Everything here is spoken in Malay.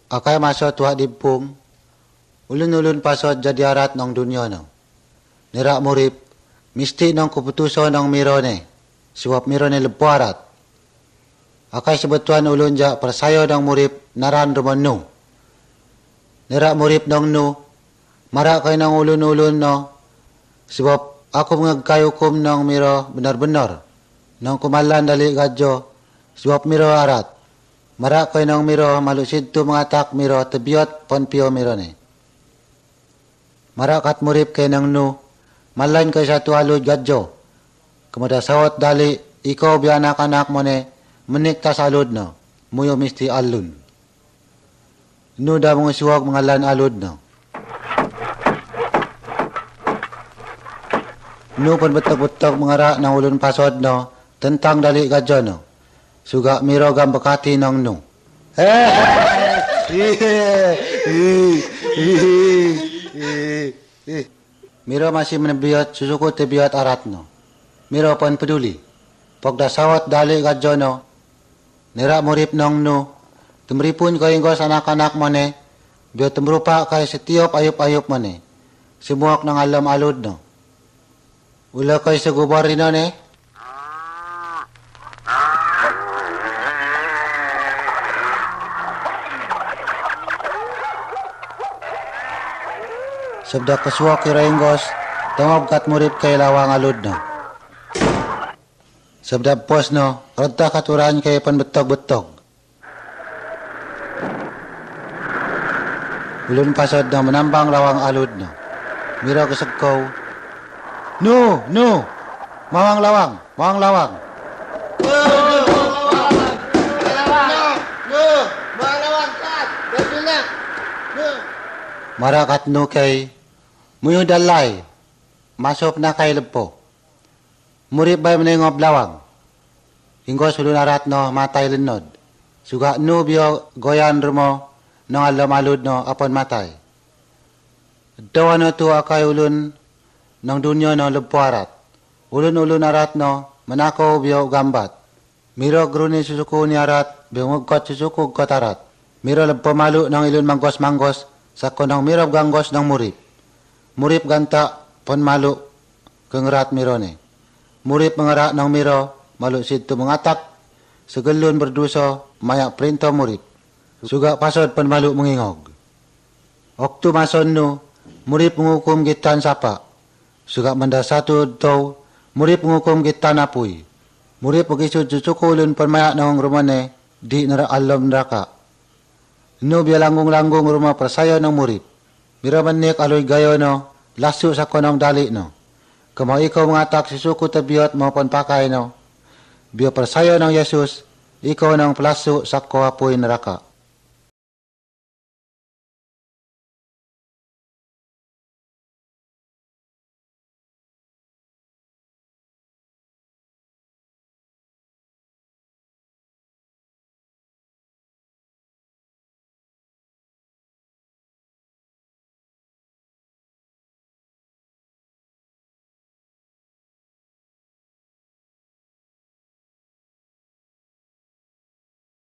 Akai masa tuak dipung, ulun-ulun pasot jadi arat nang dunia no. Nirak murip, mesti nang keputusan nang miro ne, sebab miro ne lepo arat. Akai sebetuan ulun jak persayo nang murip naran rumah nu. Nirak murip nang nu, marak kay nang ulun-ulun no, sebab aku mengagkay hukum nang miro benar-benar, nang kumalan dali gadjo, sebab miro arat. Marak kay nang miro malusid tu mengatak miro tebiot pon pio miro ne. Marak kat murip kay nang nu, malain kay satu alud gadjo. Kemudian sawat dali, ikaw bi anak-anak mo ne, menik tas alud no, muyo misti alun. Nu dah mengusuak mengalan alud no. Nu pun betok-betok mengarak nang ulun pasod no, tentang dali gadjo no. Suga miro gam bekati nang nu. Miro masih menebiot susuku tebiot arat no. Miro pun peduli. Pogda sawat dali gadjo no. Nirak murip nang nu. Temripun kau inggos anak-anak mone. Biar temrupa kay setiap ayup-ayup mone. Semuak nang alam alud no. Ula kay segubar rino ne. Sabda kasuak kira inggos, tangop kat murip kay lawang alud no. Sabda pos no, renta katuran kay panbetok-betok. Ulun pasod no, menambang lawang alud no. Mira kesegkaw. No, mawang lawang. Marakat no kay muyo dalay, masop na kay lepo. Murip bay menengop lawang. Hinggo sulun arat no matay lenod. Suga no biyo goyan rumo no alam alud no apon matay. Dawa no tu akay ulun nang dunya no lepo arat. Ulun-ulun arat no menakaw biyo gambat. Miro gruni susuku ni arat biyo ngugkot susuku got arat. Miro lepo malu nang ilun manggos-manggos sa konang miro ganggos nang murip. Murip ganta pon malu kengerat miro ne. Murip mengerak nang miro malu situ mengatak segelun berdosa mayak perintah murip. Suga pasod pon malu mengingog. Waktu mason nu murip menghukum gitan sapa. Suga menda satu tau murip menghukum gitan apui. Murip begitu cucuku ulun pon mayak nang rumah ne di alam neraka. Nu biya langgung-langgung rumah persayo nang murip. Mira manik aloy gayo no, lasu sa konong dali no. Kamo ikaw mengatak si suku tebiot maupun pakai no. Biya persayo nang Yesus, ikaw nang pelasu sa ko apoy neraka.